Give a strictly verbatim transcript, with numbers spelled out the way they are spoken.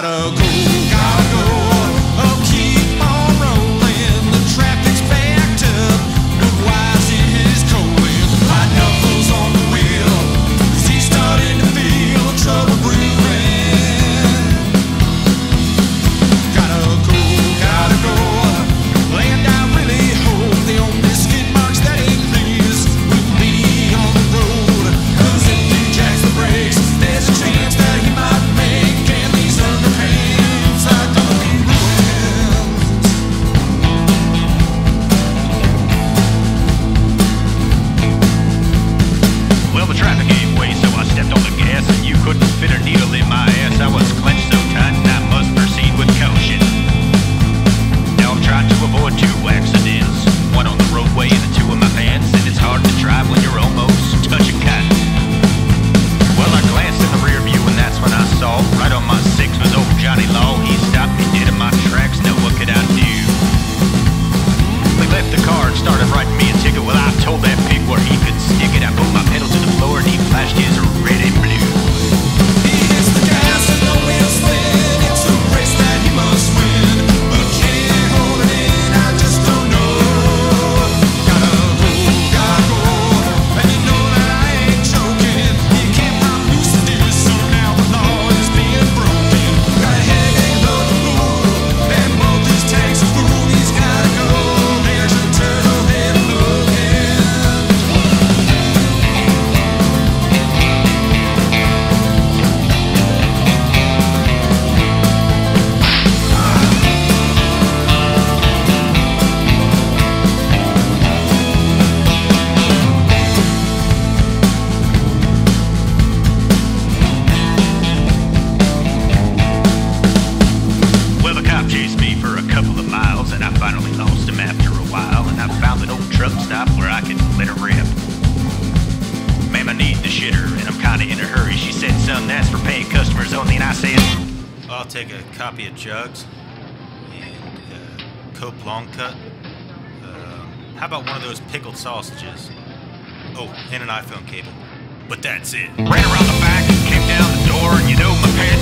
Gotta go, gotta go. Oh, keep on rolling. The traffic's backed up. The wires in his colon. My knuckles on the wheel. 'Cause he's starting to feel the trouble brewing. Gotta go, gotta go. Land, I really hope the only skid marks that he leaves will be on the road. 'Cause if he jacks the brakes, there's a chance that he might make. And these underpants are gonna be ruined. Well, the traffic gave way, so I stepped on the gas, and you couldn't fit a needle in my ass. I was clenched so tight, and I must proceed with caution. Now I'm trying to avoid two accidents, one on the roadway and the two in my pants, and it's hard to drive when you're almost touching cotton. Well, I glanced in the rear view, and that's when I saw, right on my six was old Johnny Law. He stopped me dead in my tracks. Now what could I do? We left the car and started writing me a ticket. Well, I told that pig where he could stick it. I put my pedal to the floor and he flashed his red and blue. He hits the gas and the wheels spin. It's a race that he must win. But can he hold it in? I just don't know. Gotta go, gotta go. And you know that I ain't joking. You can't pop loose and do so now. The law is being broken. Got a headache of the road. And both his tanks are full. He's gotta go. There's a turtle head looking. Well, the cop chased me for a couple of miles, and I finally lost him after a while, and I found an old truck stop where I could let her rip. Ma'am, I need the shitter, and I'm kinda in a hurry. She said, son, that's for paying customers only, and I said, I'll take a copy of Jugs and uh, Cope Long Cut. Uh, how about one of those pickled sausages? Oh, and an iPhone cable. But that's it. Ran around the back, came down the door, and you know my parents